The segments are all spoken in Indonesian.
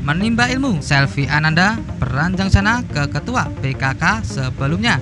menimba ilmu. Selvi Ananda beranjang sana ke Ketua PKK sebelumnya.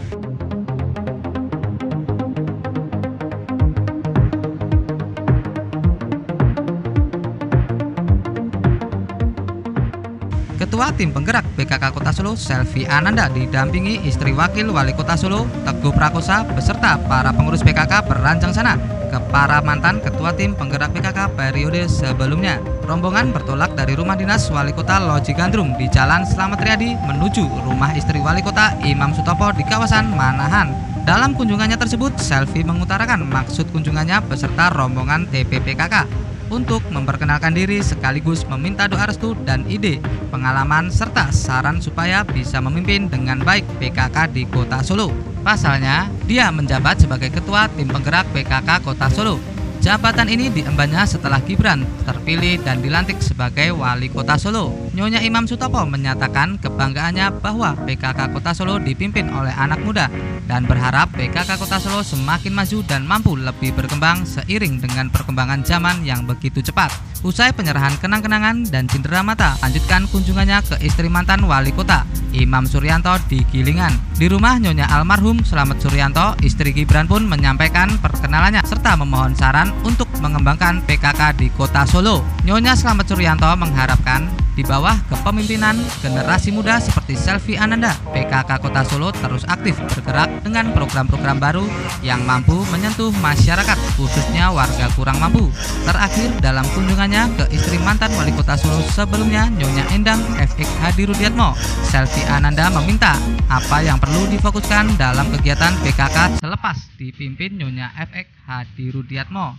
Ketua Tim Penggerak PKK Kota Solo, Selvi Ananda, didampingi istri Wakil Wali Kota Solo, Teguh Prakosa, beserta para pengurus PKK beranjang sana ke para mantan Ketua Tim Penggerak PKK periode sebelumnya. Rombongan bertolak dari rumah dinas Wali Kota Loji Gandrung di Jalan Slamet Riyadi menuju rumah istri Wali Kota Imam Sutopo di kawasan Manahan. Dalam kunjungannya tersebut, Selvi mengutarakan maksud kunjungannya beserta rombongan TPPKK untuk memperkenalkan diri sekaligus meminta doa restu dan ide, pengalaman serta saran supaya bisa memimpin dengan baik PKK di Kota Solo. Pasalnya, dia menjabat sebagai Ketua Tim Penggerak PKK Kota Solo. Jabatan ini diembannya setelah Gibran terpilih dan dilantik sebagai Wali Kota Solo. Nyonya Imam Sutopo menyatakan kebanggaannya bahwa PKK Kota Solo dipimpin oleh anak muda dan berharap PKK Kota Solo semakin maju dan mampu lebih berkembang seiring dengan perkembangan zaman yang begitu cepat. Usai penyerahan kenang-kenangan dan cindera mata, lanjutkan kunjungannya ke istri mantan Wali Kota, Imam Suryanto di Gilingan. Di rumah Nyonya almarhum Slamet Suryanto, istri Gibran pun menyampaikan perkenalannya serta memohon saran untuk mengembangkan PKK di Kota Solo. Nyonya Slamet Suryanto mengharapkan di bawah kepemimpinan generasi muda seperti Selvi Ananda, PKK Kota Solo terus aktif bergerak dengan program-program baru yang mampu menyentuh masyarakat, khususnya warga kurang mampu. Terakhir, dalam kunjungannya ke istri mantan Wali Kota Solo sebelumnya, Nyonya Endang FX Hadi Rudiatmo, Selvi Ananda meminta apa yang perlu difokuskan dalam kegiatan PKK selepas dipimpin Nyonya FX Hadi Rudiatmo.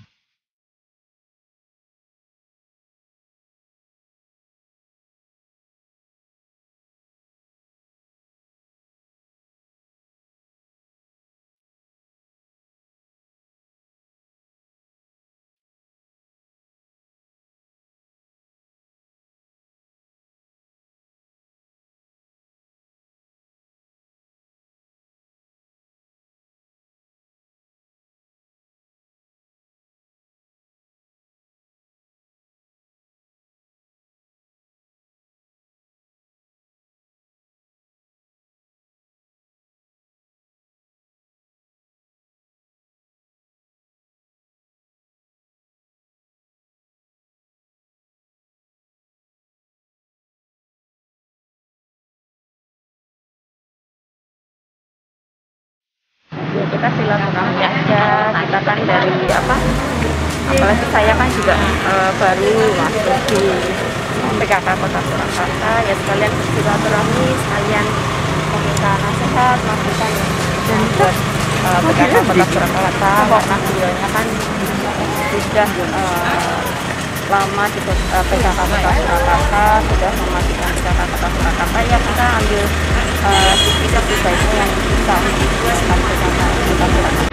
Kita silaturahmi aja, kita kan dari apalagi saya kan juga baru masuk di PKK Kota Surakarta, ya sekalian silaturahmi, sekalian meminta nasihat, masukan dan buat PKK Kota Surakarta, karena beliaunya kan sudah lama di PKK Kota Surakarta, sudah memastikan PKK Kota Surakarta, ya kita ambil sisi baiknya yang bisa untuk PKK Kota Surakarta.